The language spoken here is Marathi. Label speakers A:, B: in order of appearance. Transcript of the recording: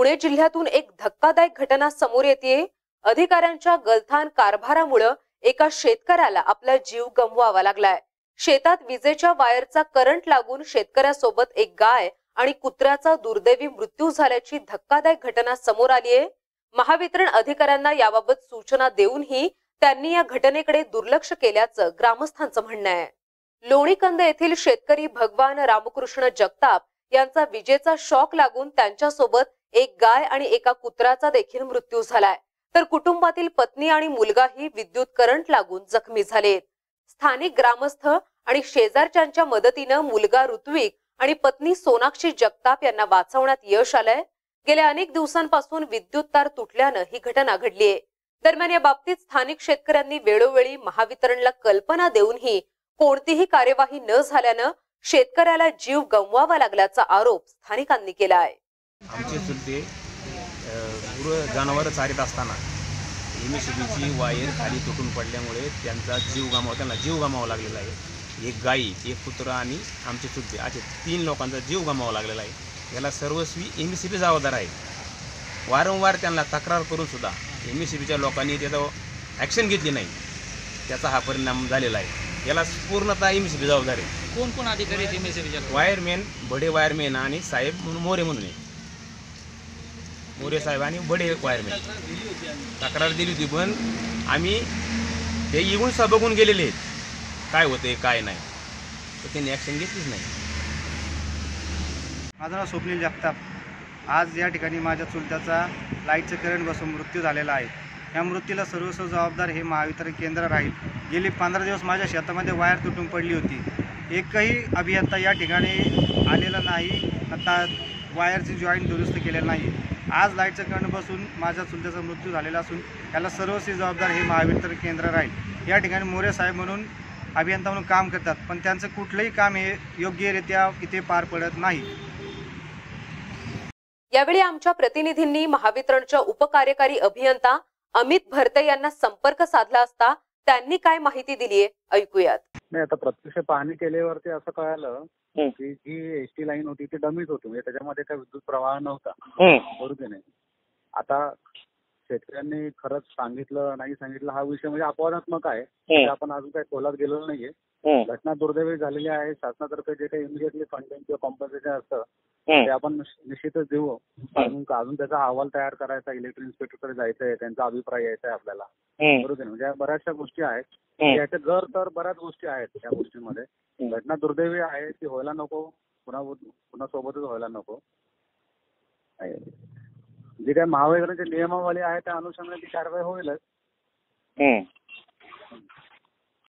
A: पुणे जिल्ह्यातून एक धक्कादायक घटना समोर येते। अधिकाऱ्यांच्या गलथान कारभारामुळे एका शेतकऱ्याला आपला जीव गमवावा लागलाय। शेतात विजेच्या वायरचा करंट लागून शेतकऱ्यासोबत एक गाय आणि कुत्र्याचा दुर्दैवी मृत्यू झाल्याची धक्कादायक घटना समोर आली आहे। महावितरण अधिकाऱ्यांना याबाबत सूचना देऊनही त्यांनी या घटनेकडे दुर्लक्ष केल्याचं ग्रामस्थांचं म्हणणं आहे। लोणीकंद येथील शेतकरी भगवान रामकृष्ण जगताप यांचा विजेचा शॉक लागून त्यांच्यासोबत एक गाय आणि एका कुत्र्याचा देखील मृत्यू झालाय, तर कुटुंबातील पत्नी आणि मुलगाही विद्युत करंट लागून जखमी झालेत। स्थानिक ग्रामस्थ आणि शेजारच्यांच्या मदतीने मुलगा ऋत्विक आणि पत्नी सोनाक्षी जगताप यांना वाचवण्यात यश आलंय। गेल्या अनेक दिवसांपासून विद्युत तार तुटल्यानं ही घटना घडलीये। दरम्यान या बाबतीत स्थानिक शेतकऱ्यांनी वेळोवेळी महावितरणला कल्पना देऊनही कोणतीही कार्यवाही न झाल्यानं शेतकऱ्याला जीव गमवावा लागल्याचा आरोप स्थानिकांनी केला आहे।
B: आमचे चुलते जनावर चारीत असताना एमएससीबीची वायर खाली तुटून पडल्यामुळे त्यांना जीव गमावा लागलेला आहे। एक गाई, एक कुत्रा आणि आमचे चुलते असे 3 लोकांचा जीव गमावा लागलेला आहे। याला सर्वस्वी एमएससीबी जबाबदार आहे। वारंवार त्यांना तक्रार करून सुद्धा एमएससीबीच्या लोकांनी त्याचा ॲक्शन घेतली नाही। त्याचा हा परिणाम झालेला आहे। याला पूर्णतः एमएससीबी जबाबदार आहे।
C: कोण कोण अधिकारी आहेत एमएससीबीच्या?
B: वायरमॅन, बडे वायरमॅन आणि साहेब मोरे म्हणून आहे। मोरे साहेब आणि बडे वायरमॅन तक्रार दिली होती, पण आम्ही ते येऊन बघून गेलेले आहेत काय होते काय नाही, तर त्यांनी ॲक्शन घेतलीच नाही।
D: माझं नाव स्वप्नील जगताप। आज या ठिकाणी माझ्या चुलत्याचा लाईटचं करंट बसून मृत्यू झालेला आहे। या मृत्यूला सर्वस्व जबाबदार हे महावितरण केंद्र राहील। गेली 15 दिवस माझ्या शेतामध्ये वायर तुटून पडली होती। एकही अभियंता या ठिकाणी आलेला नाही, आता वायरची जॉईंट दुरुस्त केलेलं नाही। आज लाईटचं करंट बसून माझ्या चुलत्याचा मृत्यू झालेला असून याला सर्वस्वी जबाबदार हे महावितरण केंद्र राहील। या ठिकाणी मोरे साहेब म्हणून अभियंता म्हणून काम करतात, पण त्यांचं कुठलंही काम हे योग्यरित्या इथे पार पडत नाही।
A: यावेळी आमच्या प्रतिनिधींनी महावितरणच्या उपकार्यकारी अभियंता अमित भरते यांना संपर्क साधला असता त्यांनी काय माहिती दिलीये ऐकूयात।
E: नाही, आता प्रत्यक्ष पाहणी केल्यावरती असं कळालं की जी एसटी लाईन होती ती डमीच होती, म्हणजे त्याच्यामध्ये काही विद्युत प्रवाह नव्हता, बरोबर की नाही। आता शेतकऱ्यांनी खरंच सांगितलं नाही सांगितलं हा विषय म्हणजे अपवादात्मक आहे। आपण अजून काही खोलात गेलेलो नाहीये। घटना दुर्दैवी झालेली आहे। शासनातर्फे जे काही इमिडिएटली फंडिंग किंवा कॉम्पन्सेशन असतं ते आपण निश्चितच देऊ। अजून त्याचा अहवाल तयार करायचा, इलेक्ट्रिक इन्स्पेक्टरकडे जायचंय, त्यांचा अभिप्राय यायचा आहे आपल्याला, बरोबर। म्हणजे बऱ्याचशा गोष्टी आहेत, याच्या जर तर बऱ्याच गोष्टी आहेत या गोष्टीमध्ये। घटना दुर्दैवी आहे, ती व्हायला नको, पुन्हा सोबतच व्हायला नको। जे काही महावितरणचे नियमावली आहे त्या अनुषंगाने ती कारवाई होईलच।